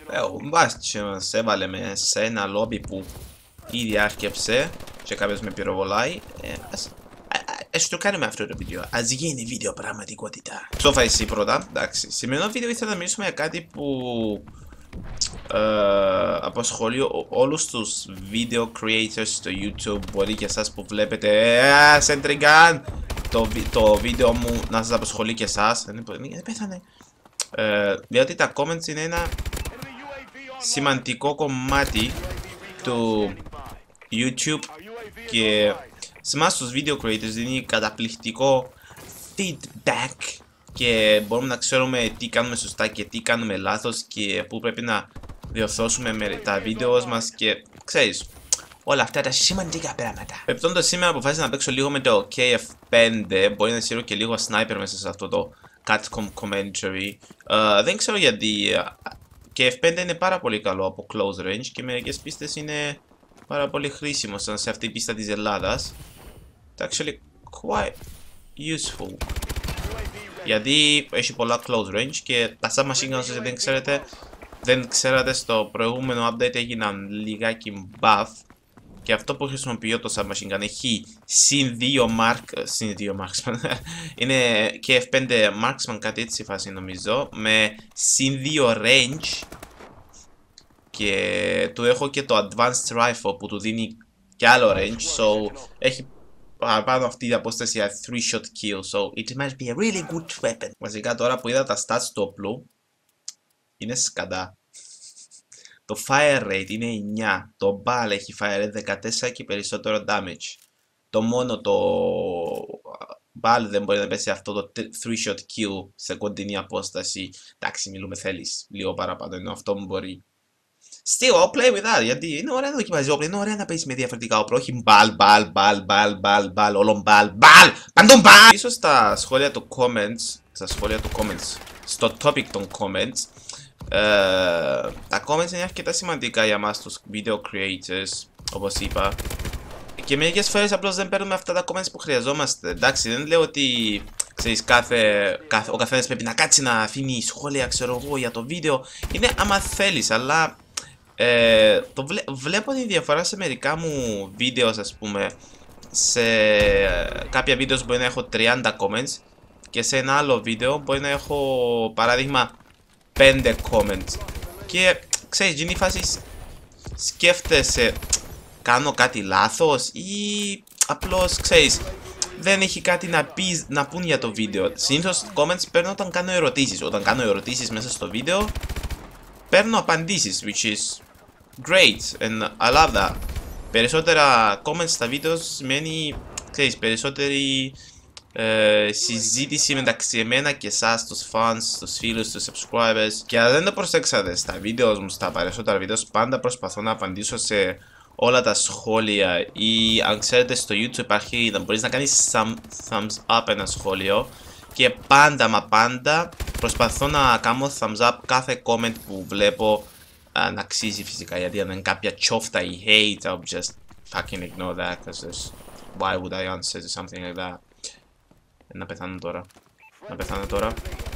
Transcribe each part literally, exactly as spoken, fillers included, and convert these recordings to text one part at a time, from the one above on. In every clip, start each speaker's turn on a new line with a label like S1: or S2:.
S1: ο Μπάς μας έβαλε με σε ένα λόμπι που ήδη άρκεψε και κάποιος με πυροβολάει. Ε, ας, ας το κάνουμε αυτό το βίντεο. Ας γίνει βίντεο πραγματικότητα. Σόφα εσύ πρώτα. Εντάξει. Σημερινό βίντεο ήθελα να μιλήσουμε για κάτι που ε, απασχολεί όλους τους video creators στο YouTube. Μπορεί και εσάς που βλέπετε ε, Σεντριγκάν το, το βίντεο μου να σας απασχολεί και εσάς. Δεν πέθανε. Ε, διότι τα comments είναι ένα σημαντικό κομμάτι του YouTube και σε εμάς τους video creators δίνει καταπληκτικό feedback και μπορούμε να ξέρουμε τι κάνουμε σωστά και τι κάνουμε λάθος και πού πρέπει να διορθώσουμε με τα βίντεο μας και ξέρεις όλα αυτά τα σημαντικά πράγματα. Επιπτόντως σήμερα αποφάσισα να παίξω λίγο με το K F φάιβ, μπορεί να σύρω και λίγο sniper μέσα σε αυτό το Catcom commentary. Uh, δεν ξέρω γιατί K F φάιβ είναι πάρα πολύ καλό από close range και μερικές πίστες είναι πάρα πολύ χρήσιμο σαν σε αυτή η πίστα της Ελλάδας. It's actually quite useful. Γιατί έχει πολλά close range και τα submachine guns, όσοι δεν ξέρετε, δεν ξέρατε, στο προηγούμενο update έγιναν λιγάκι buff. Και αυτό που χρησιμοποιώ το submachine gun έχει συν δύο mark, συν δύο marksman, είναι K F φάιβ marksman, κάτι έτσι φάση νομίζω, με συν δύο range. Και του έχω και το advanced rifle που του δίνει και άλλο range, so έχει παραπάνω αυτή η απόσταση για three shot kill, so it must be a really good weapon. Βασικά τώρα που είδα τα stats του όπλου, είναι σκαντά. Το fire rate είναι εννιά, το ball έχει fire rate δεκατέσσερα και περισσότερο damage. Το μόνο το ball δεν μπορεί να πέσει αυτό το three shot kill σε κοντινή απόσταση. Εντάξει, μιλούμε θέλεις λίγο παραπάνω, ενώ αυτό μου μπορεί. Still, I'll play with that, γιατί είναι ωραία να δοκιμάζει όπλα, είναι ωραία να παίζει με διαφορετικά όπλα, όχι μπαλ, μπαλ, μπαλ, μπαλ, μπαλ, μπαλ, όλον μπαλ, μπαλ, παντών μπαλ! Ίσως στα σχόλια του comments, στα σχόλια του comments, στο topic των comments, ε, τα comments είναι αρκετά σημαντικά για μας τους video creators, όπως είπα. Και μερικές φορές απλώς δεν παίρνουμε αυτά τα comments που χρειαζόμαστε. Εντάξει, δεν λέω ότι ξέρεις, κάθε, κάθε, ο καθένας πρέπει να κάτσει να αφήνει σχόλια, ξέρω εγώ, για το βίντεο. Είναι άμα θέλεις, αλλά ε, το βλέ, βλέπω τη διαφορά σε μερικά μου βίντεο, ας πούμε. Σε κάποια βίντεο μπορεί να έχω τριάντα comments και σε ένα άλλο βίντεο μπορεί να έχω, παράδειγμα, πέντε comments. Και ξέρεις, γίνει η φάση, σκέφτεσαι, κάνω κάτι λάθος ή απλώς, ξέρεις, δεν έχει κάτι να, πεις, να πούν για το βίντεο. Συνήθως comments παίρνω όταν κάνω ερωτήσεις. Όταν κάνω ερωτήσεις μέσα στο βίντεο, παίρνω απαντήσεις, which is great and I love that. Περισσότερα comments στα βίντεο σημαίνει, ξέρεις, περισσότερη ε, συζήτηση μεταξύ εμένα και εσάς, τους fans, τους φίλους, τους subscribers. Και αν δεν το προσέξατε στα βίντεο μου, στα περισσότερα βίντεο, πάντα προσπαθώ να απαντήσω σε όλα τα σχόλια, ή αν ξέρετε στο YouTube υπάρχει να μπορείς να κάνεις some thumbs up ένα σχόλιο και πάντα μα πάντα προσπαθώ να κάνω thumbs up κάθε comment που βλέπω, uh, να αξίζει φυσικά, γιατί αν είναι κάποια τσόφτα ή hate I'll just fucking ignore that because why would I answer to something like that. Να πεθάνω τώρα, να πεθάνω τώρα.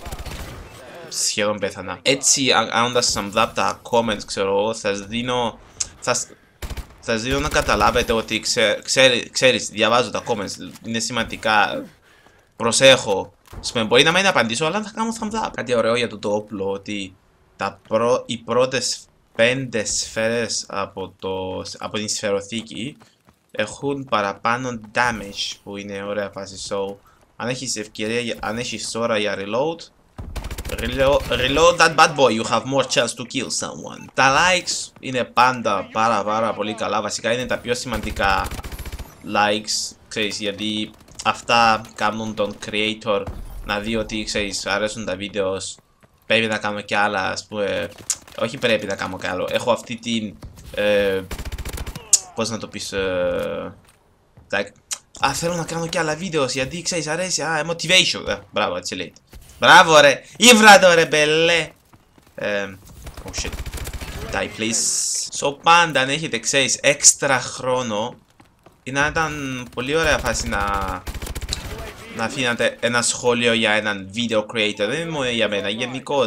S1: Σχεδόν πέθανα. Έτσι, κάνοντας thumbs up τα comments, ξέρω εγώ, θα σας δίνω, θα, θα σας δίνω να καταλάβετε ότι ξέ, ξέρει, ξέρεις, διαβάζω τα comments, είναι σημαντικά, προσέχω. Σπεν, μπορεί να μην απαντήσω, αλλά θα κάνω thumbs up. Κάτι ωραίο για το, το όπλο, ότι τα προ, οι πρώτες πέντε σφαίρες από, το, από την σφαιροθήκη έχουν παραπάνω damage, που είναι ωραία φάση. So, αν έχεις ευκαιρία, αν έχεις ώρα για reload, Reload, reload that bad boy, you have more chance to kill someone. Τα likes είναι πάντα πάρα πάρα πολύ καλά. Βασικά είναι τα πιο σημαντικά likes, ξέρεις, γιατί αυτά κάνουν τον creator να δει ότι, ξέρεις, αρέσουν τα βίντεο. Πρέπει να κάνω κι άλλα, ας πούμε. Όχι πρέπει να κάνω κι άλλο. Έχω αυτή την ε, πώς να το πεις, ε, like, α, θέλω να κάνω κι άλλα βίντεο γιατί, ξέρεις, αρέσει, α, motivation. ε, Μπράβο, έτσι λέει. Μπράβο ρε, ήβρα το ρε μπελέ. ε, Oh shit. Die please. So πάντα αν έχετε, ξέρεις, έξτρα χρόνο, είναι ήταν πολύ ωραία φάση να να αφήνατε ένα σχόλιο για έναν video creator. Δεν είναι μόνο για μένα, γενικώς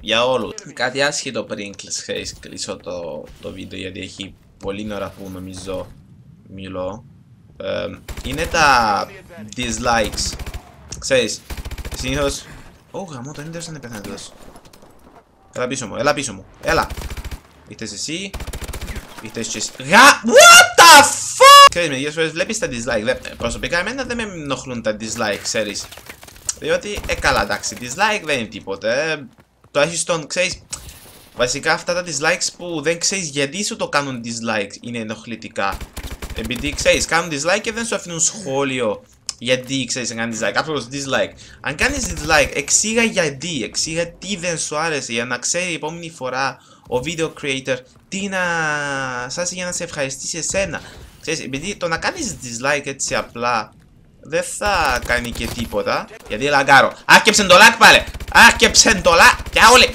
S1: για όλους. Κάτι άσχετο πριν ξέρεις, κλείσω το, το βίντεο γιατί έχει πολλή ώρα που νομίζω μιλώ. Ε, είναι τα dislikes. Ξέρεις, συνήθως... Ω γαμώ, το ίντερνετ είναι πεθαντός. Έλα πίσω μου, έλα πίσω μου, έλα. Ήρθες εσύ, ήρθες και εσύ. Γα... What the fuck! Ξέρεις, μερικές φορές βλέπεις τα dislike. Προσωπικά εμένα δεν με ενοχλούν τα dislike, ξέρεις. Διότι, ε καλά εντάξει, dislike δεν είναι τίποτε. Ε, το έχεις τον, ξέρεις, βασικά αυτά τα dislikes που δεν ξέρεις γιατί σου το κάνουν dislike είναι ενοχλητικά. Επειδή ξέρεις, κάνουν dislike και δεν σου αφήνουν σχόλιο γιατί ξέρεις να κάνεις dislike. Απλώς dislike. Αν κάνεις dislike, εξήγα γιατί, εξήγα τι δεν σου άρεσε για να ξέρει η επόμενη φορά ο video creator τι να σας για να σε ευχαριστήσει εσένα. Ξέρεις, επειδή το να κάνεις dislike έτσι απλά δεν θα κάνει και τίποτα. Γιατί λαγκάρω. Άρκεψεν το λακ πάλι. Άρκεψεν το λακ. Και όλοι.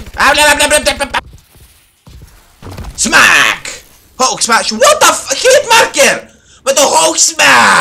S1: Smack! Hulk smash. What the f... Hit marker! Με το Hulk smash!